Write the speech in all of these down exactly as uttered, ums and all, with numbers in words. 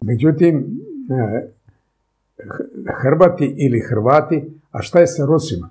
Međutim, Hrvati ili Hrvati, a šta je sa Rusima?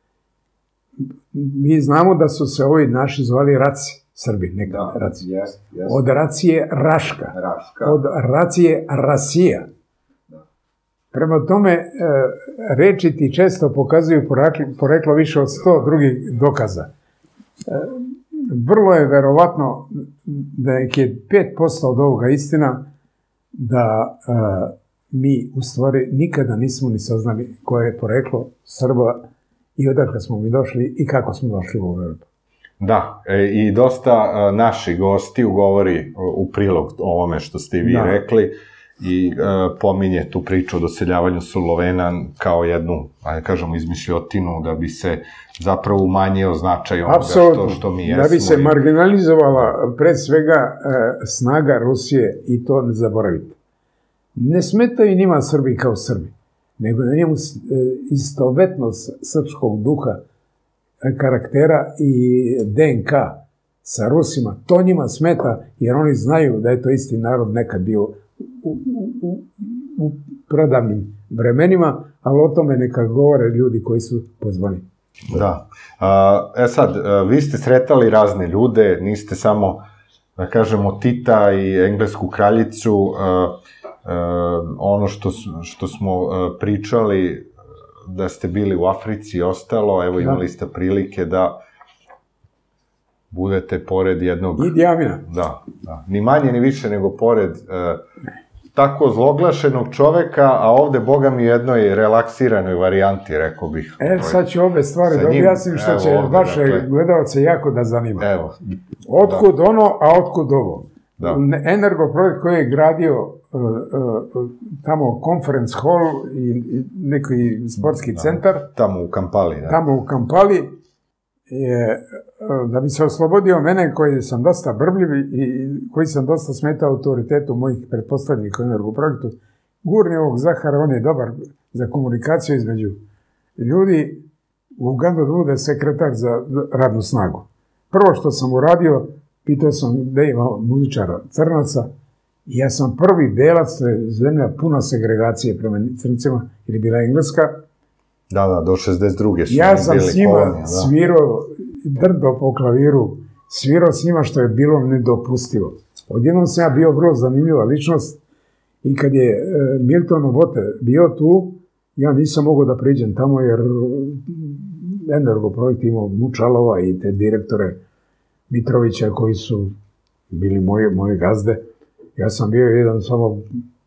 Mi znamo da su se ovi naši zvali Raci, Srbi, nekad Da, Raci. jest, jest. Od Racije Raška, Raška. od Racije Rasija. Da. Prema tome, e, reči ti često pokazuju poreklo, poreklo više od sto drugih dokaza. E, vrlo je verovatno da je pet posto od ovoga istina, da e, mi u stvari nikada nismo ni saznali koje je poreklo Srba i odakle smo mi došli i kako smo došli u ovu Evropu. Da, e, i dosta e, naših gosti ugovori u prilog ovome što ste i vi Da. rekli i e, pominje tu priču o doseljavanju Slovena kao jednu, ajde kažemo, izmišljotinu da bi se zapravo umanjio značaj onoga što, što mi jesmo. Da bi se i... marginalizovala pred svega e, snaga Rusije i to ne zaboravite. Ne smetaju njima Srbi kao Srbi, nego na njemu e, istovetnost srpskog duha, e, karaktera i D N K sa Rusima. To njima smeta jer oni znaju da je to isti narod nekad bio u, u, u, u pradavnim vremenima, ali o tome neka govore ljudi koji su pozvani. Da. A, e sad, vi ste sretali razne ljude, niste samo, da kažemo, Tita i englesku kraljicu, a, a, ono što, što smo a, pričali, da ste bili u Africi i ostalo, evo imali ste prilike da budete pored jednog... Idi Amina. Da, da. Ni manje, ni više, nego pored a, tako zloglašenog čoveka, a ovde, boga mi, jednoj relaksiranoj varijanti, rekao bih. E, sad ću obe stvari da objasnim što će vaše gledalce jako da zanima. Evo. Otkud ono, a otkud ovo? Da. Energoprojekt koji je gradio uh, uh, tamo conference hall i, i neki sportski da. centar. Tamo u Kampali, da. Tamo u Kampali je, uh, da bi se oslobodio mene koji sam dosta brbljiv i koji sam dosta smetao autoritetu mojih pretpostavljenih u energoprojektu, gurni ovog Zahara, on je dobar za komunikaciju između ljudi u Ugandu da bude sekretar za radnu snagu. Prvo što sam uradio, pitao sam da ima muzičara crnaca i ja sam prvi belac, to je zemlja puna segregacije prema crncima, ili bila Engleska. Da, da, do šezdeset druge su ja sam bili s njima kolonija, da. svirao drdo po klaviru, svirao s njima što je bilo nedopustivo. Odjednom sam ja bio vrlo zanimljiva ličnost i kad je e, Milton Obote bio tu, ja nisam mogao da priđem tamo jer Energoprojekt imao Mučalova i te direktore Mitrovića koji su bili moje, moje gazde. Ja sam bio jedan samo